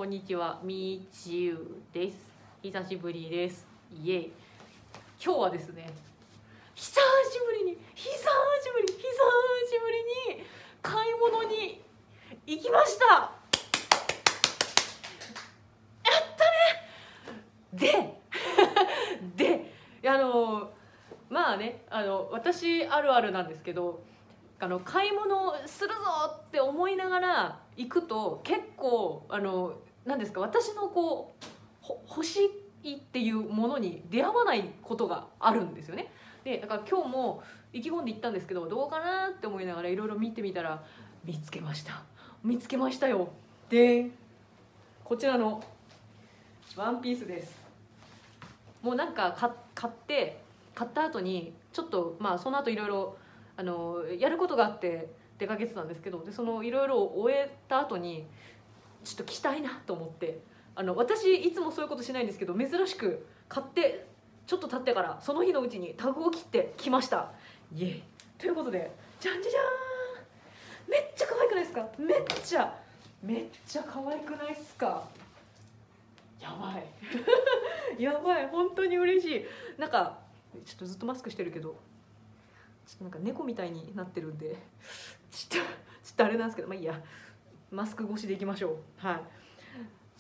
こんにちは、みちゆです。久しぶりです。イエイ。今日はですね、久しぶりに買い物に行きました。やったね。で、まあね、私あるあるなんですけど、買い物するぞって思いながら行くと結構何ですか、私のこう欲しいっていうものに出会わないことがあるんですよね。でだから今日も意気込んで行ったんですけど、どうかなって思いながらいろいろ見てみたら見つけましたよ。でこちらのワンピースです。もうなんか買った後にちょっとその後いろいろやることがあって出かけてたんですけど、でそのいろいろ終えた後にちょっと着たいなと思って、私いつもそういうことしないんですけど、珍しく買ってちょっと経ってからその日のうちにタグを切ってきました。イエイということで、じゃんじゃじゃーん、めっちゃ可愛くないですか？めっちゃ可愛くないっすか？やばいやばい、本当に嬉しい。なんかちょっとずっとマスクしてるけど、ちょっとなんか猫みたいになってるんでちょっとあれなんですけど、まあいいや、マスク越しでいきましょう。はい。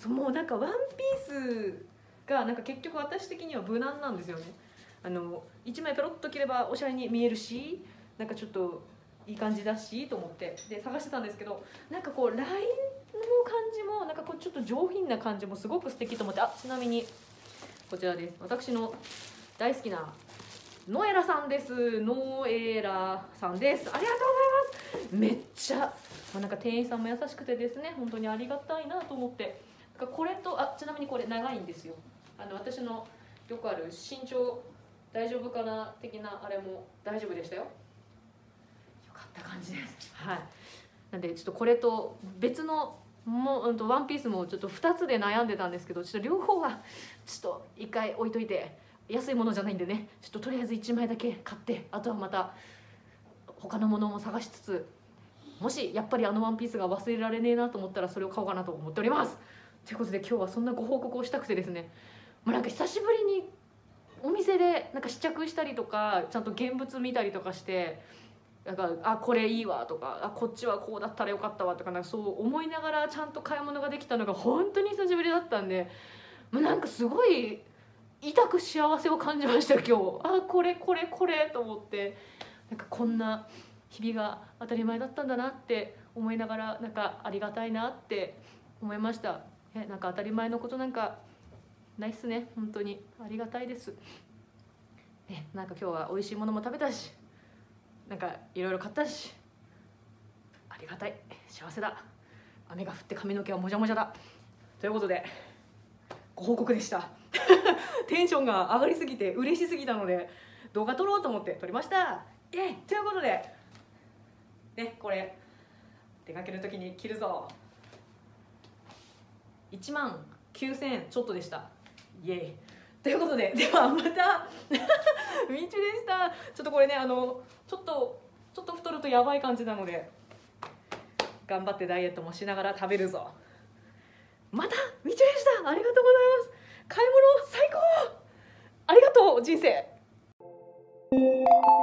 もうなんかワンピースがなんか結局私的には無難なんですよね。1枚ペロッと着ればおしゃれに見えるし、なんかちょっといい感じだしと思ってで探してたんですけど、なんかこうラインの感じもなんかこうちょっと上品な感じもすごく素敵と思って、ちなみにこちらです。私の大好きなノエラさんです。ノエラさんです。ありがとうございます。めっちゃ、なんか店員さんも優しくてですね、本当にありがたいなと思って。これとちなみにこれ長いんですよ。私のよくある身長大丈夫かな的なあれも大丈夫でしたよ。よかった感じです。はい。なんでちょっとこれと別のワンピースもちょっと2つで悩んでたんですけど、ちょっと両方はちょっと1回置いといて、安いものじゃないんでね、ちょっととりあえず1枚だけ買って、あとはまた他のものも探しつつ、もしやっぱりワンピースが忘れられねえなと思ったらそれを買おうかなと思っております。ということで今日はそんなご報告をしたくてですね、なんか久しぶりにお店でなんか試着したりとか、ちゃんと現物見たりとかして、なんかこれいいわとか、こっちはこうだったらよかったわとか、なんかそう思いながらちゃんと買い物ができたのが本当に久しぶりだったんで、なんかすごい痛く幸せを感じました今日。これと思って、なんかこんな日々が当たり前だったんだなって思いながら、なんかありがたいなって思いました。なんか当たり前のことなんかないっすね。本当にありがたいです。なんか今日は美味しいものも食べたし、なんかいろいろ買ったし、ありがたい、幸せだ。雨が降って髪の毛はもじゃもじゃだ。ということでご報告でしたテンションが上がりすぎて嬉しすぎたので動画撮ろうと思って撮りました。ということでね、これ出かける時に着るぞ。1万9000円ちょっとでした。イエイということで、ではまたみちでした。ちょっとこれね、ちょっと太るとやばい感じなので頑張ってダイエットもしながら食べるぞ。またみちでした。ありがとうございます。買い物最高。ありがとう人生。